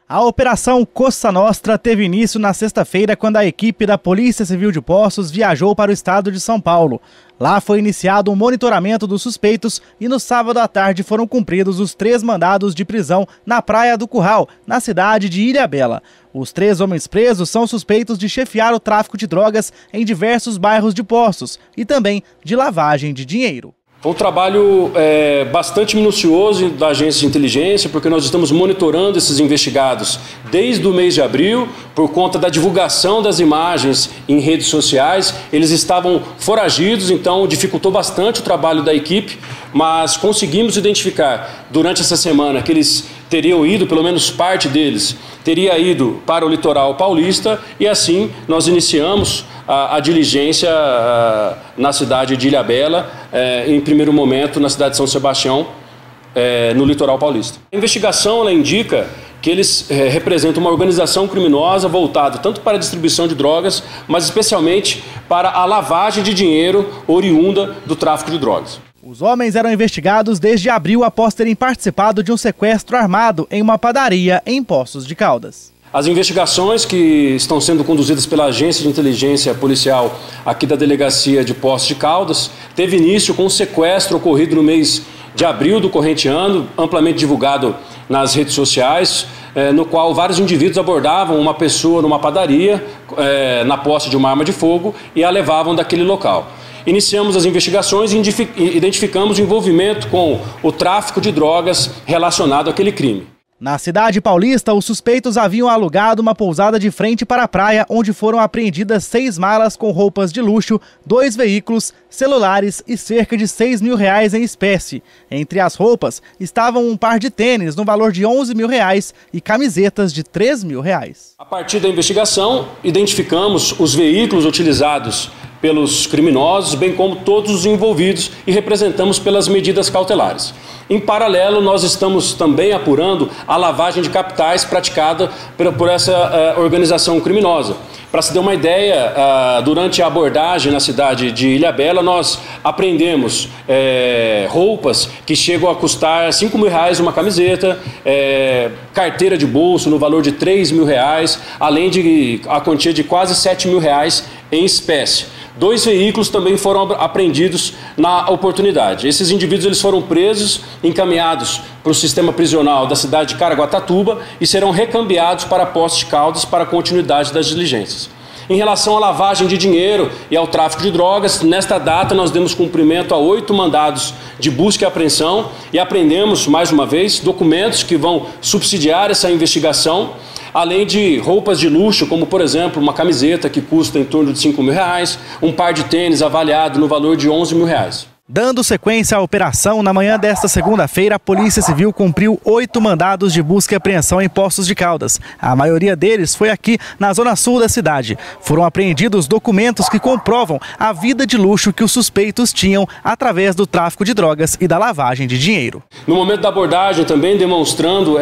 A Operação Costa Nostra teve início na sexta-feira, quando a equipe da Polícia Civil de Poços viajou para o estado de São Paulo. Lá foi iniciado um monitoramento dos suspeitos e no sábado à tarde foram cumpridos os 3 mandados de prisão na Praia do Curral, na cidade de Ilhabela. Os 3 homens presos são suspeitos de chefiar o tráfico de drogas em diversos bairros de Poços e também de lavagem de dinheiro. Foi um trabalho bastante minucioso da agência de inteligência, porque nós estamos monitorando esses investigados desde o mês de abril, por conta da divulgação das imagens em redes sociais. Eles estavam foragidos, então dificultou bastante o trabalho da equipe, mas conseguimos identificar durante essa semana que eles teriam ido, pelo menos parte deles, teria ido para o litoral paulista, e assim nós iniciamos a diligência na cidade de Ilhabela, em primeiro momento na cidade de São Sebastião, no litoral paulista. A investigação ela indica que eles representam uma organização criminosa voltada tanto para a distribuição de drogas, mas especialmente para a lavagem de dinheiro oriunda do tráfico de drogas. Os homens eram investigados desde abril após terem participado de um sequestro armado em uma padaria em Poços de Caldas. As investigações que estão sendo conduzidas pela Agência de Inteligência Policial aqui da Delegacia de Poços de Caldas teve início com um sequestro ocorrido no mês de abril do corrente ano, amplamente divulgado nas redes sociais, no qual vários indivíduos abordavam uma pessoa numa padaria, na posse de uma arma de fogo, e a levavam daquele local. Iniciamos as investigações e identificamos o envolvimento com o tráfico de drogas relacionado àquele crime. Na cidade paulista, os suspeitos haviam alugado uma pousada de frente para a praia, onde foram apreendidas 6 malas com roupas de luxo, 2 veículos, celulares e cerca de R$6 mil em espécie. Entre as roupas estavam um par de tênis no valor de R$11 mil e camisetas de R$3 mil. A partir da investigação, identificamos os veículos utilizados pelos criminosos, bem como todos os envolvidos, e representamos pelas medidas cautelares. Em paralelo, nós estamos também apurando a lavagem de capitais praticada por essa organização criminosa. Para se ter uma ideia, durante a abordagem na cidade de Ilhabela, nós apreendemos roupas que chegam a custar R$5 mil uma camiseta, carteira de bolso no valor de R$3 mil, além de a quantia de quase R$7 mil em espécie. 2 veículos também foram apreendidos na oportunidade. Esses indivíduos eles foram presos, encaminhados para o sistema prisional da cidade de Caraguatatuba e serão recambiados para Poços de Caldas para a continuidade das diligências. Em relação à lavagem de dinheiro e ao tráfico de drogas, nesta data nós demos cumprimento a 8 mandados de busca e apreensão e apreendemos, mais uma vez, documentos que vão subsidiar essa investigação, além de roupas de luxo, como por exemplo uma camiseta que custa em torno de R$5 mil, um par de tênis avaliado no valor de R$11 mil. Dando sequência à operação, na manhã desta segunda-feira, a Polícia Civil cumpriu 8 mandados de busca e apreensão em Poços de Caldas. A maioria deles foi aqui na zona sul da cidade. Foram apreendidos documentos que comprovam a vida de luxo que os suspeitos tinham através do tráfico de drogas e da lavagem de dinheiro. No momento da abordagem, também demonstrando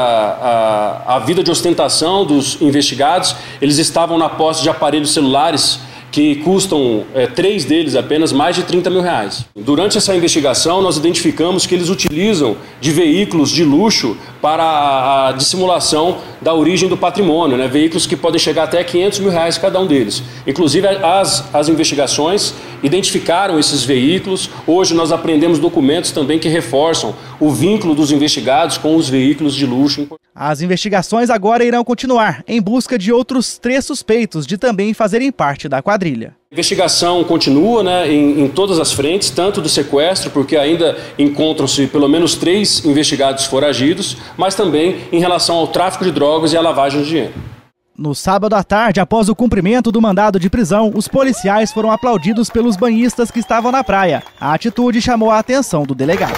a vida de ostentação dos investigados, eles estavam na posse de aparelhos celulares que custam, 3 deles apenas, mais de R$30 mil. Durante essa investigação, nós identificamos que eles utilizam de veículos de luxo para a dissimulação da origem do patrimônio, né? Veículos que podem chegar até R$500 mil cada um deles. Inclusive, as investigações identificaram esses veículos. Hoje nós apreendemos documentos também que reforçam o vínculo dos investigados com os veículos de luxo. As investigações agora irão continuar em busca de outros 3 suspeitos de também fazerem parte da quadrilha. A investigação continua, né, em todas as frentes, tanto do sequestro, porque ainda encontram-se pelo menos 3 investigados foragidos, mas também em relação ao tráfico de drogas e à lavagem de dinheiro. No sábado à tarde, após o cumprimento do mandado de prisão, os policiais foram aplaudidos pelos banhistas que estavam na praia. A atitude chamou a atenção do delegado.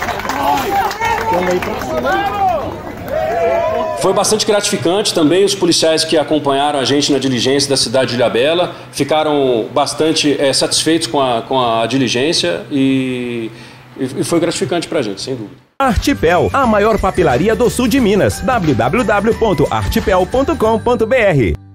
Foi bastante gratificante também. Os policiais que acompanharam a gente na diligência da cidade de Ilhabela ficaram bastante satisfeitos com a diligência e foi gratificante para a gente, sem dúvida. Artipel, a maior papelaria do sul de Minas. www.artipel.com.br